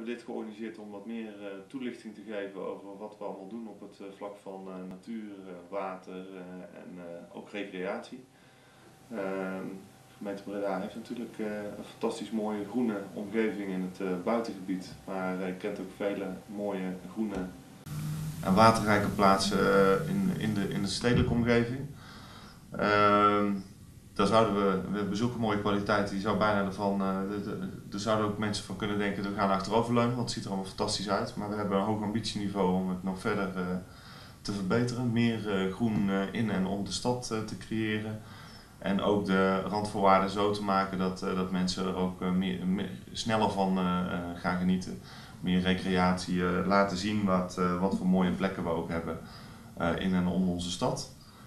hebben dit georganiseerd om wat meer toelichting te geven over wat we allemaal doen op het vlak van natuur, water en ook recreatie. De gemeente Breda heeft natuurlijk een fantastisch mooie groene omgeving in het buitengebied, maar kent ook vele mooie groene en waterrijke plaatsen in de stedelijke omgeving. Daar we bezoeken mooie kwaliteit, die zou bijna ervan, er zouden ook mensen van kunnen denken, we gaan achteroverleunen, want het ziet er allemaal fantastisch uit. Maar we hebben een hoog ambitieniveau om het nog verder te verbeteren, meer groen in en om de stad te creëren. En ook de randvoorwaarden zo te maken dat mensen er ook sneller van gaan genieten. Meer recreatie, laten zien wat voor mooie plekken we ook hebben in en om onze stad.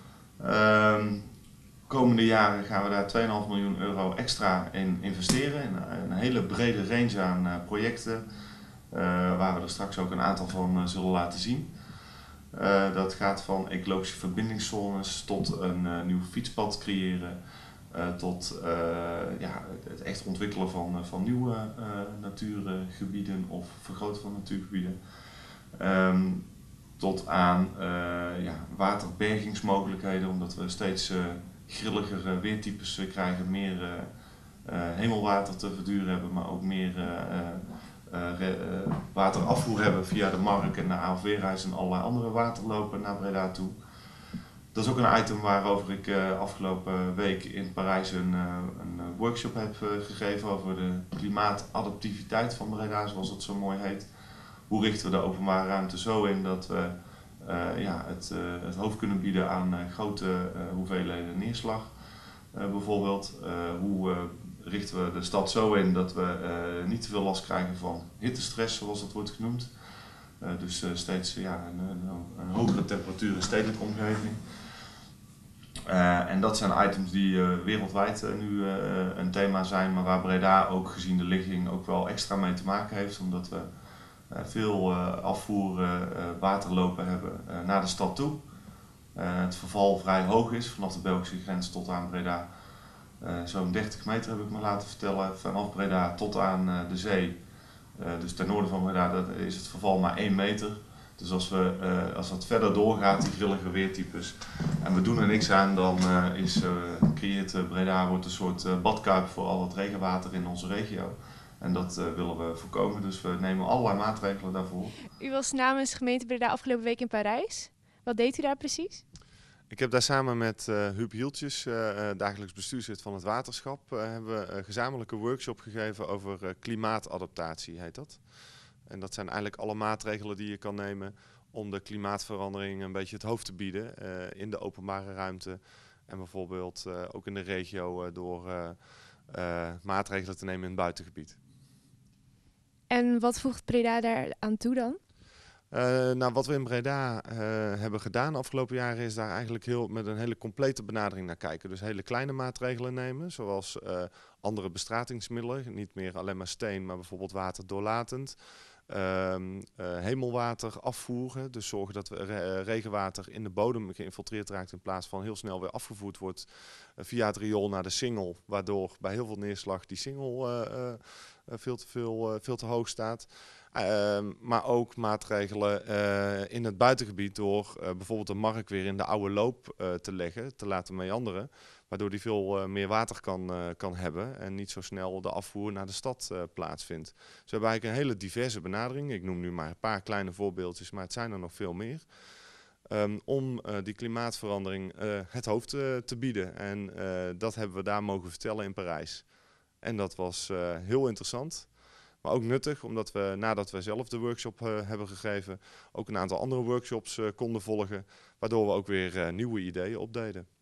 Komende jaren gaan we daar 2,5 miljoen euro extra in investeren. In een hele brede range aan projecten, waar we er straks ook een aantal van zullen laten zien. Dat gaat van ecologische verbindingszones tot een nieuw fietspad creëren, tot het echt ontwikkelen van nieuwe natuurgebieden of vergroten van natuurgebieden. Tot aan waterbergingsmogelijkheden, omdat we steeds grilligere weertypes krijgen, meer hemelwater te verduren hebben, maar ook meer waterafvoer hebben via de Mark en de AOV-reis en allerlei andere waterlopen naar Breda toe. Dat is ook een item waarover ik afgelopen week in Parijs een workshop heb gegeven over de klimaatadaptiviteit van Breda, zoals het zo mooi heet. Hoe richten we de openbare ruimte zo in dat we het hoofd kunnen bieden aan grote hoeveelheden neerslag. Bijvoorbeeld, hoe richten we de stad zo in dat we niet te veel last krijgen van hittestress, zoals dat wordt genoemd. Dus steeds een hogere temperatuur in stedelijke omgeving. En dat zijn items die wereldwijd nu een thema zijn, maar waar Breda ook gezien de ligging ook wel extra mee te maken heeft, omdat we veel afvoer waterlopen hebben naar de stad toe. Het verval vrij hoog is, vanaf de Belgische grens tot aan Breda. Zo'n 30 meter heb ik me laten vertellen, vanaf Breda tot aan de zee. Dus ten noorden van Breda is het verval maar 1 meter. Dus als dat verder doorgaat, die grillige weertypes, en we doen er niks aan, dan creëert Breda wordt een soort badkuip voor al het regenwater in onze regio. En dat willen we voorkomen, dus we nemen allerlei maatregelen daarvoor. U was namens gemeente Breda afgelopen week in Parijs. Wat deed u daar precies? Ik heb daar samen met Huub Hieltjes, dagelijks bestuurslid van het waterschap, hebben we een gezamenlijke workshop gegeven over klimaatadaptatie, heet dat. En dat zijn eigenlijk alle maatregelen die je kan nemen om de klimaatverandering een beetje het hoofd te bieden in de openbare ruimte. En bijvoorbeeld ook in de regio door maatregelen te nemen in het buitengebied. En wat voegt Breda daar aan toe dan? Wat we in Breda hebben gedaan de afgelopen jaren is daar eigenlijk met een hele complete benadering naar kijken. Dus hele kleine maatregelen nemen, zoals andere bestratingsmiddelen. Niet meer alleen maar steen, maar bijvoorbeeld waterdoorlatend. Hemelwater afvoeren, dus zorgen dat regenwater in de bodem geïnfiltreerd raakt in plaats van heel snel weer afgevoerd wordt via het riool naar de Singel, waardoor bij heel veel neerslag die Singel veel te hoog staat. Maar ook maatregelen in het buitengebied door bijvoorbeeld de Mark weer in de oude loop te leggen, te laten meanderen. Waardoor die veel meer water kan hebben en niet zo snel de afvoer naar de stad plaatsvindt. Dus we hebben eigenlijk een hele diverse benadering. Ik noem nu maar een paar kleine voorbeeldjes, maar het zijn er nog veel meer. Om die klimaatverandering het hoofd te bieden. En dat hebben we daar mogen vertellen in Parijs. En dat was heel interessant. Maar ook nuttig, omdat we nadat we zelf de workshop hebben gegeven, ook een aantal andere workshops konden volgen. Waardoor we ook weer nieuwe ideeën opdeden.